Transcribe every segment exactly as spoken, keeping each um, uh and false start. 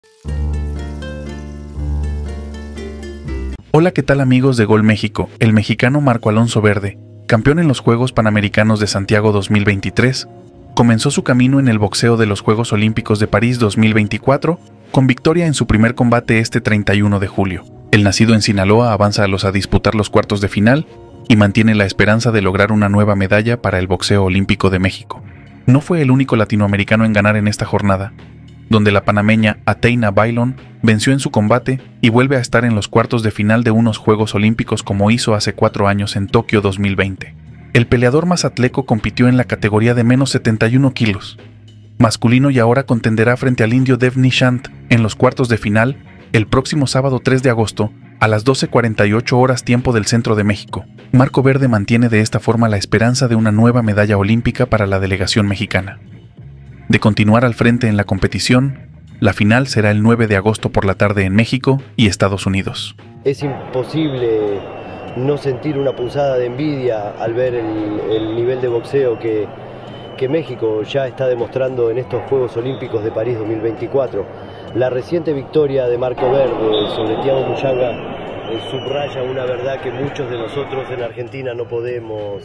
Hola, ¿qué tal amigos de Gol México? El mexicano Marco Alonso Verde, campeón en los Juegos Panamericanos de Santiago dos mil veintitrés, comenzó su camino en el boxeo de los Juegos Olímpicos de París dos mil veinticuatro con victoria en su primer combate este treinta y uno de julio. El nacido en Sinaloa avanza a los a disputar los cuartos de final y mantiene la esperanza de lograr una nueva medalla para el boxeo olímpico de México. No fue el único latinoamericano en ganar en esta jornada, donde la panameña Ateina Bailón venció en su combate y vuelve a estar en los cuartos de final de unos Juegos Olímpicos como hizo hace cuatro años en Tokio dos mil veinte. El peleador mazatleco compitió en la categoría de menos setenta y uno kilos masculino y ahora contenderá frente al indio Dev Nishant en los cuartos de final el próximo sábado tres de agosto a las doce cuarenta y ocho horas tiempo del centro de México. Marco Verde mantiene de esta forma la esperanza de una nueva medalla olímpica para la delegación mexicana. De continuar al frente en la competición, la final será el nueve de agosto por la tarde en México y Estados Unidos. Es imposible no sentir una punzada de envidia al ver el, el nivel de boxeo que, que México ya está demostrando en estos Juegos Olímpicos de París dos mil veinticuatro. La reciente victoria de Marco Verde sobre Thiago Muchanga eh, subraya una verdad que muchos de nosotros en Argentina no podemos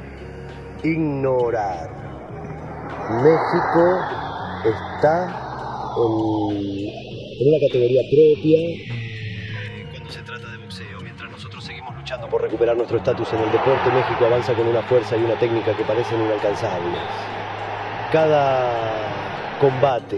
ignorar. México está en, en una categoría propia cuando se trata de boxeo. Mientras nosotros seguimos luchando por recuperar nuestro estatus en el deporte, México avanza con una fuerza y una técnica que parecen inalcanzables. Cada combate,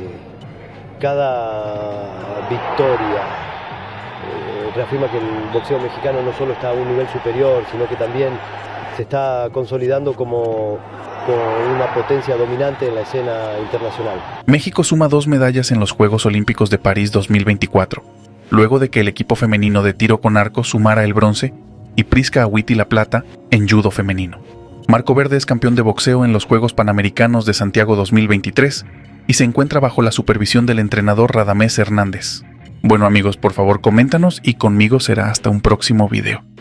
cada victoria eh, reafirma que el boxeo mexicano no solo está a un nivel superior, sino que también se está consolidando como con una potencia dominante en la escena internacional. México suma dos medallas en los Juegos Olímpicos de París dos mil veinticuatro, luego de que el equipo femenino de tiro con arco sumara el bronce y Prisca Agüiti la plata en judo femenino. Marco Verde es campeón de boxeo en los Juegos Panamericanos de Santiago dos mil veintitrés y se encuentra bajo la supervisión del entrenador Radamés Hernández. Bueno amigos, por favor coméntanos y conmigo será hasta un próximo video.